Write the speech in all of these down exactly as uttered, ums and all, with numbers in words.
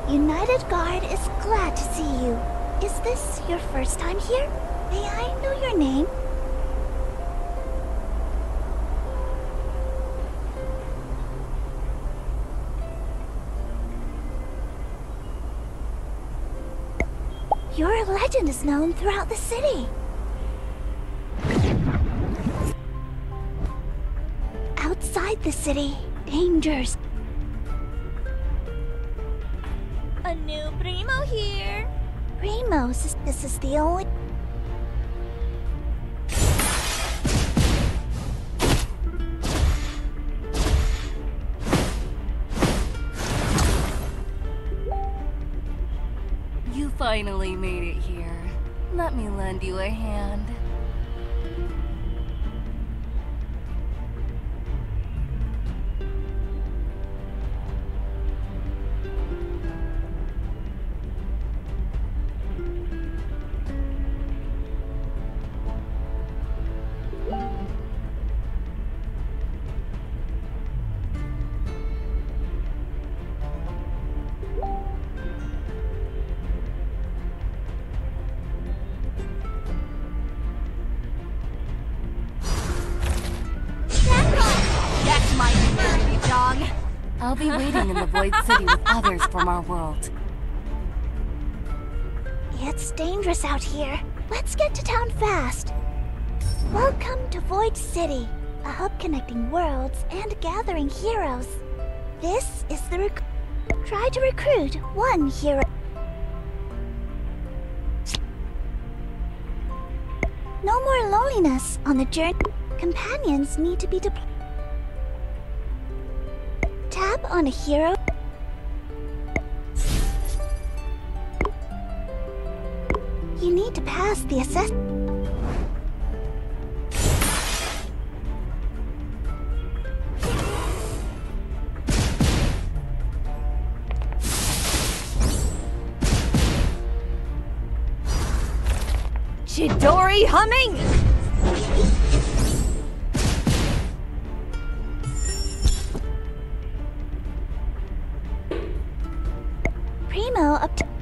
United Guard is glad to see you. Is this your first time here? May I know your name? Your legend is known throughout the city. Outside the city, dangers. A new Primo here. Primos, this is the only... You finally made it here. Let me lend you a hand. I'll be waiting in the Void City with others from our world. It's dangerous out here. Let's get to town fast. Welcome to Void City, a hub connecting worlds and gathering heroes. This is the rec- Try to recruit one hero. No more loneliness on the journey. Companions need to be deployed. Tap on a hero. You need to pass the assess. Chidori humming! Primo up to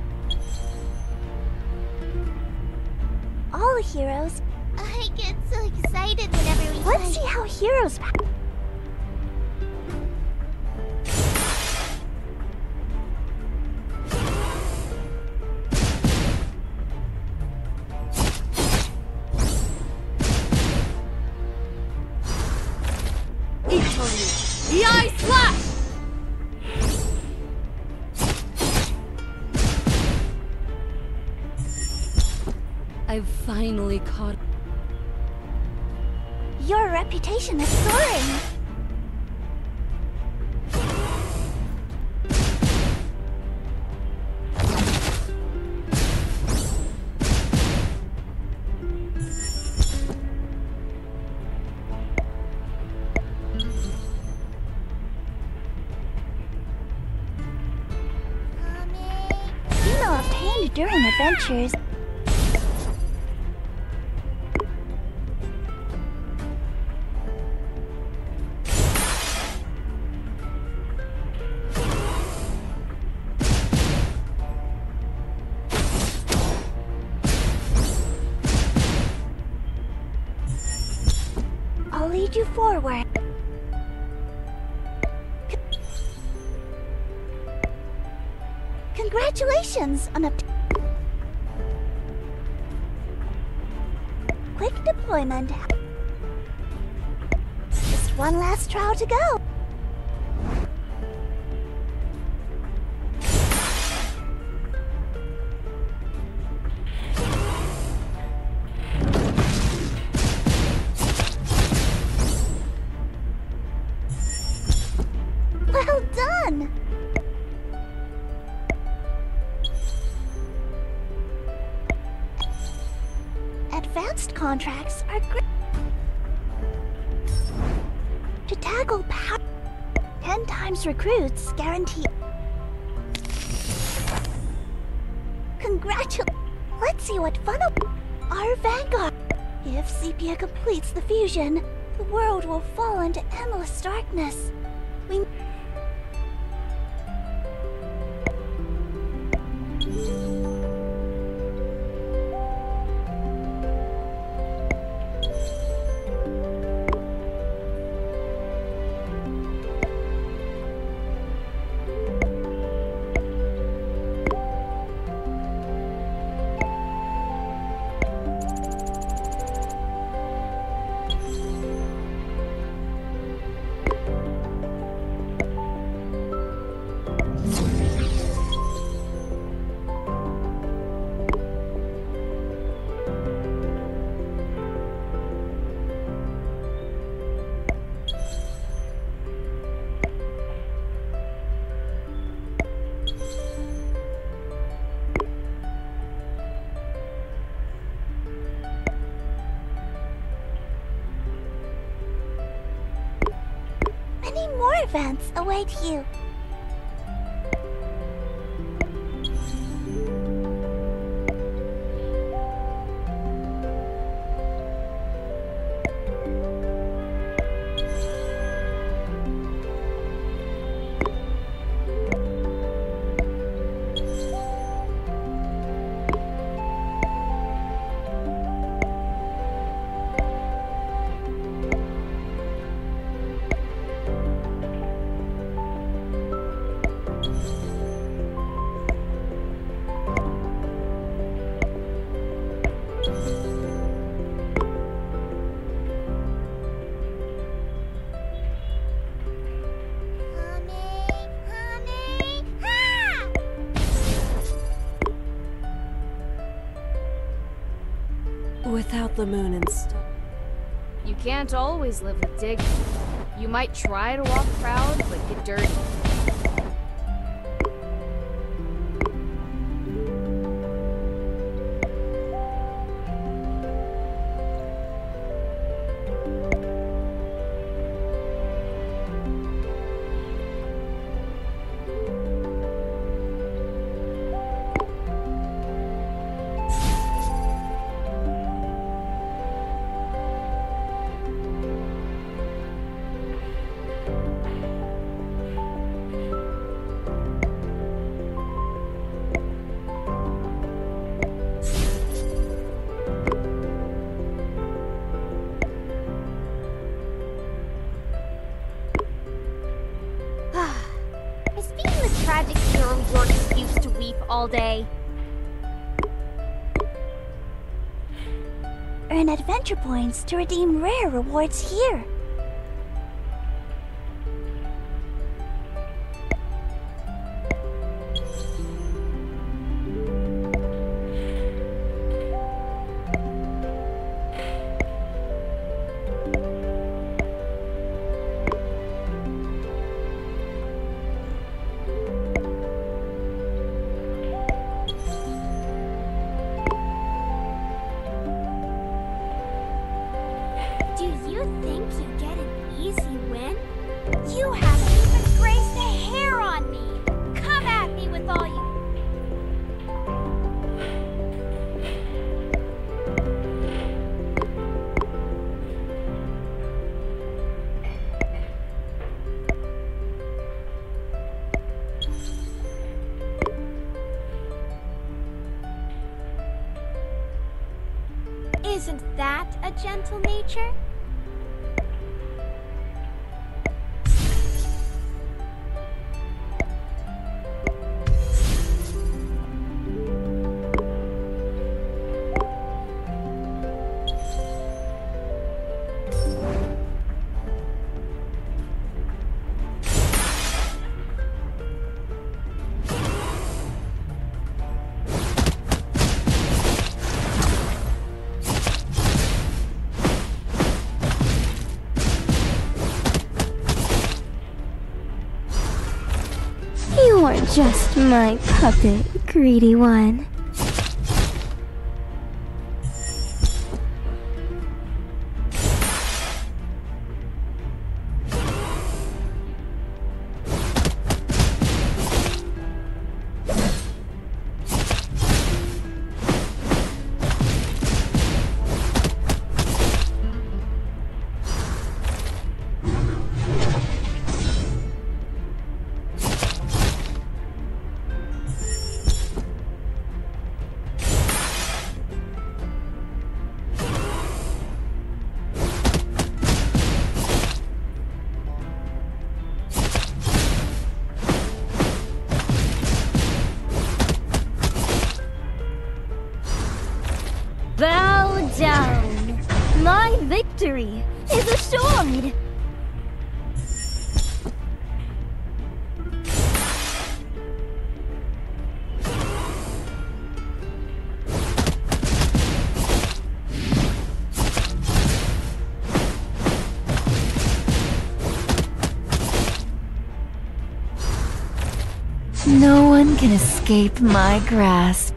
all heroes. I get so excited whenever we Let's fight. see how heroes. Itoru, the Eye Slash! I've finally caught... Your reputation is soaring. Primo obtained during adventures. I'll lead you forward. Congratulations on a quick deployment. Just one last trial to go. Well done! Advanced contracts are great to tackle power. Ten times recruits guarantee. Congratulations! Let's see what funnel our Vanguard. If Sepia completes the fusion, the world will fall into endless darkness. We more vents await you. Without the moon and stuff. You can't always live with dignity. You might try to walk proud, but get dirty. Tragic hero your excuse to weep all day. Earn adventure points to redeem rare rewards here. Do you think you get an easy win? You haven't even grazed a hair on me! Come at me with all you... Isn't that a gentle nature? You're just my puppet, greedy one. Bow down. My victory is assured. No one can escape my grasp.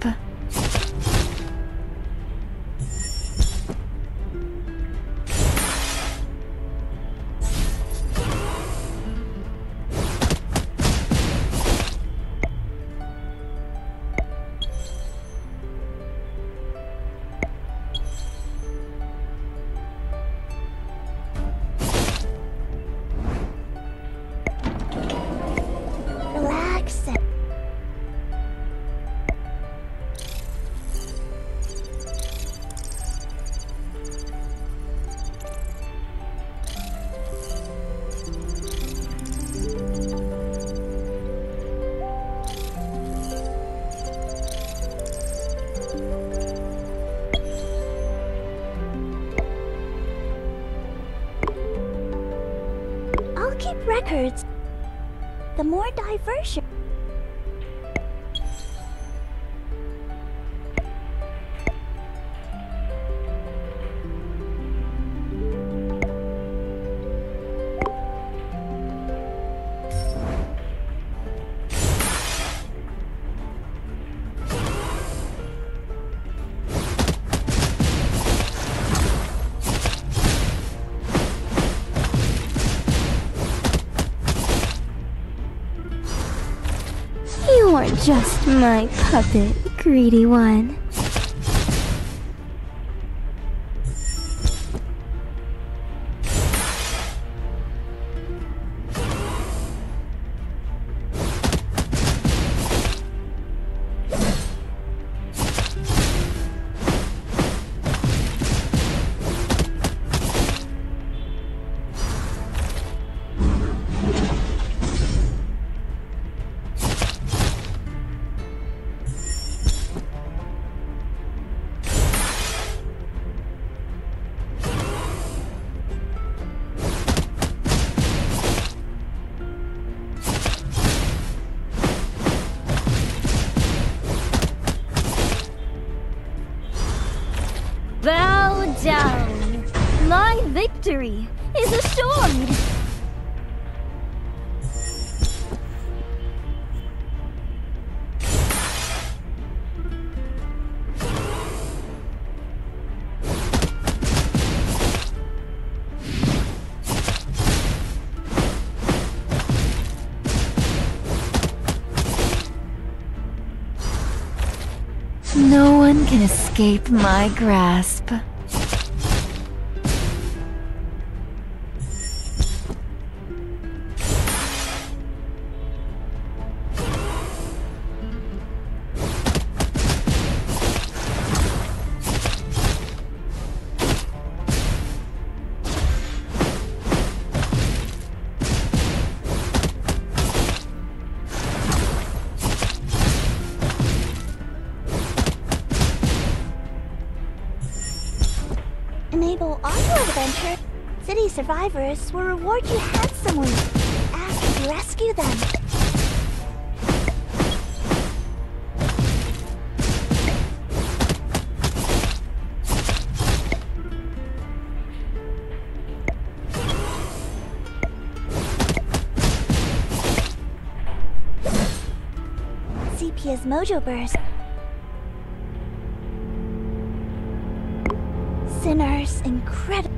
the more diverse. You're just my puppet, greedy one. Bow down. My victory is assured. No one can escape my grasp. Enable auto-adventure. City survivors will reward you handsomely after you rescue them. Sepia's Mojo Burst. Sinner's incredible.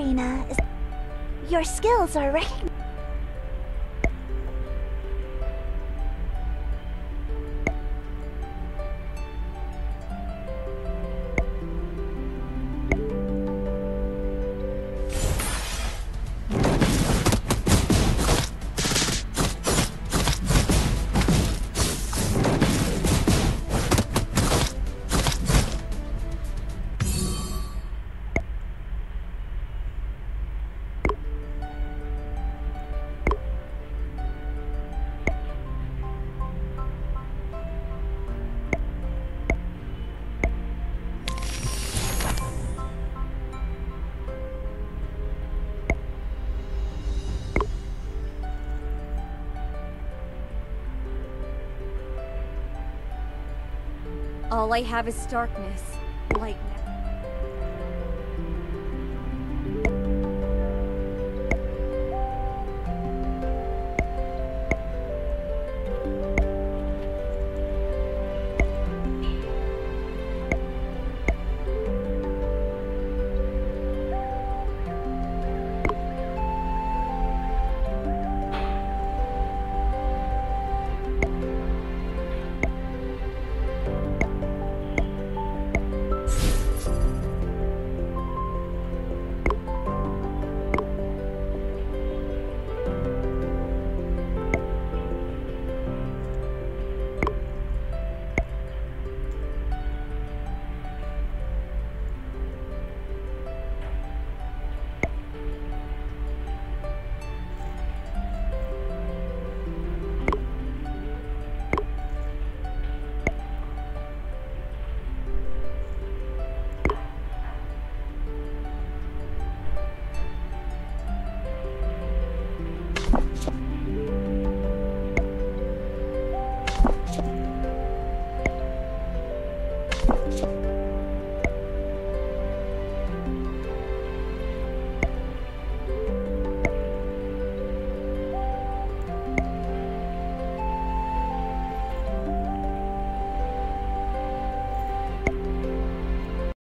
arena is... Your skills are recognized. All I have is darkness.